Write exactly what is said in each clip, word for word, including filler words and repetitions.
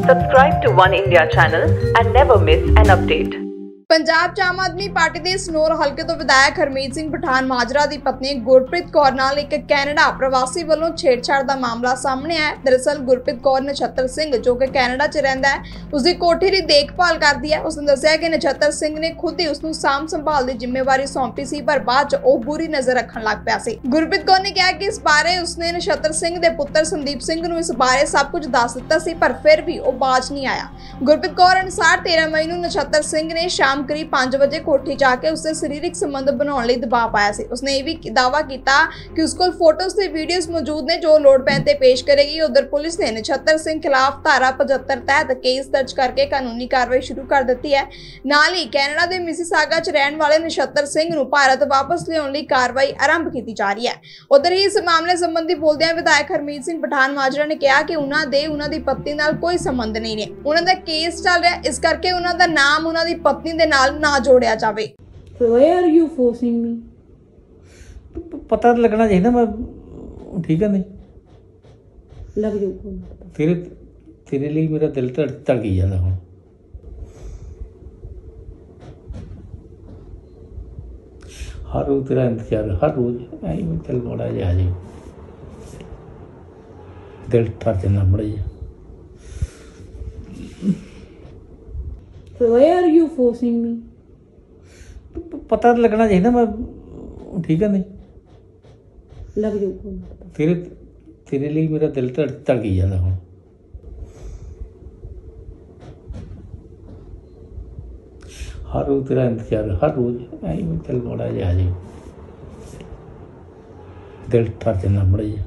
Subscribe to One India channel and never miss an update. Punjab च आम आदमी party के सनौर हल्के तो विधायक हरमीत सिंह पठान माजरा की पत्नी गुरप्रीत कौर नाल एक कैनेडा प्रवासी वालों छेड़छाड़ का मामला सामने आया। दरअसल गुरप्रीत कौर नछत्तर सिंह जो कि कैनेडा च रहिंदा है उसकी कोठी की देखभाल करती है। उसने दस्सिया कि नछत्तर सिंह ने खुद ही उसनूं साम संभाल की जिम्मेवारी सौंपी सी, पर बाद च ओह बुरी नज़र रखण लग पिया सी। गुरप्रीत कौर ने कहा कि इस बारे उसने नछत्तर सिंह के पुत्र संदीप सिंह नूं इस बारे सब कुछ दस दिता सी, पर फिर भी वह बाज नहीं आया। गुरप्रीत कौर अनुसार तेरह मई नूं नछत्तर सिंह ने शाम करीब पांच बजे कोठी जाके उससे शारीरिक संबंध बनाने लई दबाव पाया सी। उसने यह भी दावा किया कि उसको फोटोज ते वीडियोज मौजूद ने जो लोड़ पैण ते पेश करेगी। उधर पुलिस ने नछत्तर सिंह खिलाफ धारा पचहत्तर तहत केस दर्ज करके कानूनी कार्रवाई शुरू कर दी है। नाल ही कैनेडा के मिसिसागा च रहने वाले नछत्तर सिंह नूं भारत वापस लियाउण लई कार्रवाई आरंभ की जा रही है। उधर ही इस मामले संबंधी बोलदे विधायक हरमीत सिंह पठान माजरा ने कहा कि उन्हां दे उन्हां दी पत्नी नाल कोई संबंध नहीं ने, उन्हां दा केस चल रहा, इस करके उन्हां दा नाम उन्हां दी पत्नी दे नाल ना जोड़िया जावे। Why are you forcing me? पता लगना चाहिए ना, मैं ठीक है नहीं लग जाऊगा तेरे तेरे लिए मेरा दिल धड़ धड़की जाता हूँ। हर रोज तेरा इंतजार, हर रोज आई मैं चल बड़ा जा आ जाए, दिल ठर जाना बड़ा जी। Why are you forcing me? पता लगना चाहिए ना, मैं ठीक है नहीं लग जाऊगा तेरे तेरे लिए मेरा दिल धड़ धड़की जाता हूँ। हर रोज तेरा इंतजार, हर रोज आई मैं चल बड़ा जा आ जाए, दिल ठर जाना बड़ा जी।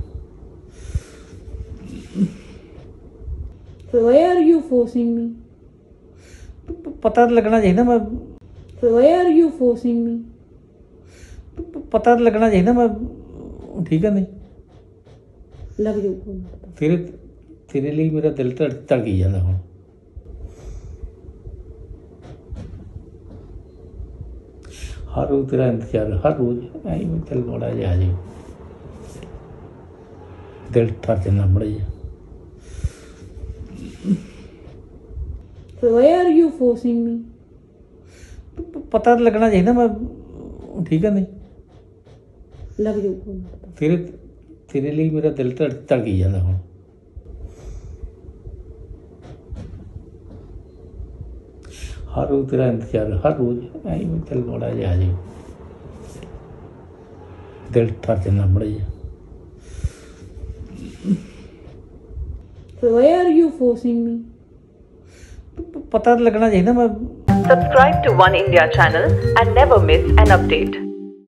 Why are you forcing me? पता लगना चाहिए ना, मैं Why are you forcing me? पता लगना चाहिए ना, मैं ठीक है नहीं लग जाऊगा तेरे तेरे लिए मेरा दिल धड़ धड़की जाता हूँ। हर रोज तेरा इंतजार, हर रोज आई मैं चल बड़ा जा आ जाए, दिल ठर जाना बड़ा जी। Why are you forcing me? पता लगना चाहिए ना, मैं ठीक है नहीं लग जाऊगा तेरे तेरे लिए मेरा दिल धड़ धड़की जाता हूँ। हर रोज तेरा इंतजार, हर रोज आई मैं चल बड़ा जा आ जाए, दिल ठर जाना बड़ा जी। Why are you forcing me? पता लगना चाहिए ना, मैं Subscribe to One India channel and never miss an update.